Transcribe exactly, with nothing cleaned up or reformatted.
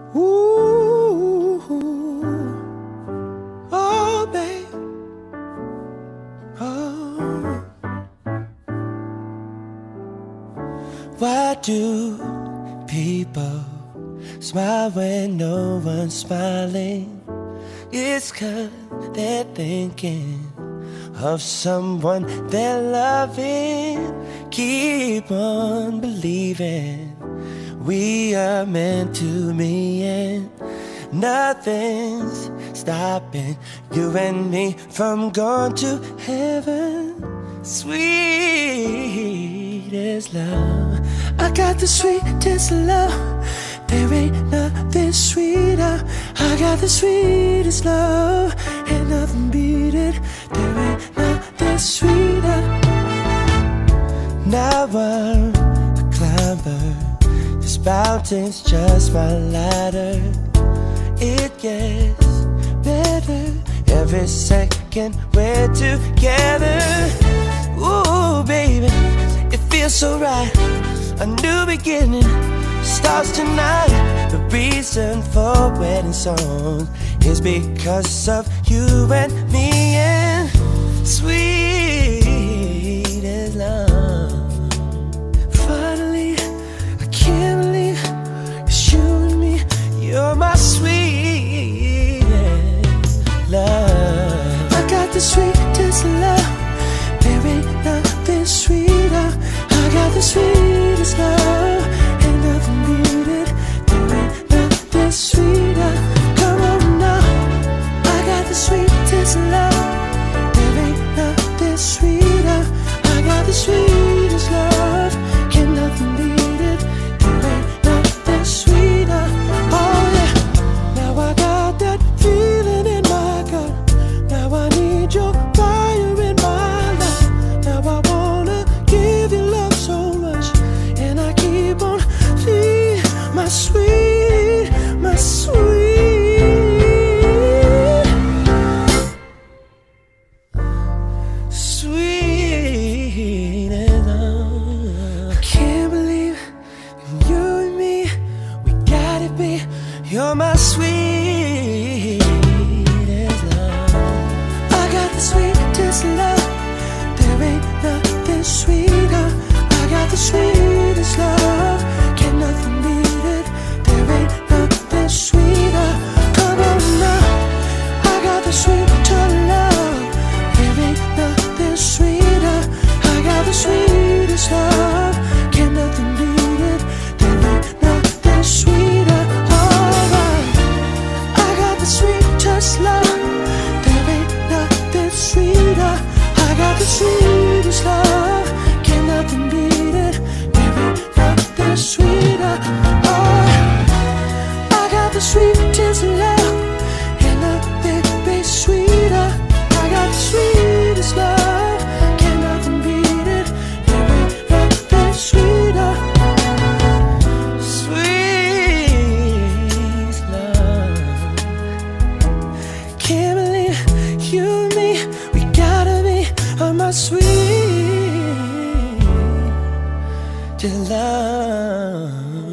Ooh, oh, babe, oh. Why do people smile when no one's smiling? It's 'cause they're thinking of someone they're loving. Keep on believing we are meant to be, and nothing's stopping you and me from going to heaven. Sweetest love, I got the sweetest love. There ain't nothing sweeter. I got the sweetest love, ain't nothing beat it. There ain't nothing sweeter. Now I'm a climber, this mountain's just my ladder. It gets better every second we're together. Ooh, baby, it feels so right. A new beginning starts tonight. The reason for wedding songs is because of you and me, and sweet as love. Finally, I can't believe it's you and me. You're my sweetest love. I got the sweetest love. There ain't nothing sweeter. I got the sweetest love, ain't nothing beat it. There ain't nothing sweeter. Come on now, I got the sweetest love. There ain't nothing sweeter. I got the sweetest love, can't nothing beat it. There ain't nothing sweeter. Oh yeah, now I got that feeling in my gut. Now I need your fire in my life. Now I wanna give you love so much, and I keep on feeling my sweet, my sweet, sweet love. I can't believe you and me, we gotta be. You're my sweetest love. I got the sweetest love. There ain't nothing sweeter. I got the sweetest love, can't nothing beat it. There ain't nothing sweeter. Come on now, I got the sweeter love. There ain't nothing sweeter. I got the sweetest love, can't nothing beat it. There ain't nothing sweeter. Alright, I got the sweetest love. There ain't nothing sweeter. I got the sweetest love, can't nothing beat it. There ain't nothing sweeter. Oh, I got the sweetest love, and nothing be sweeter. I got the sweetest love, can't nothing beat it. There ain't nothing sweeter. Sweet love. Can't believe you and me, we gotta be on my sweet love.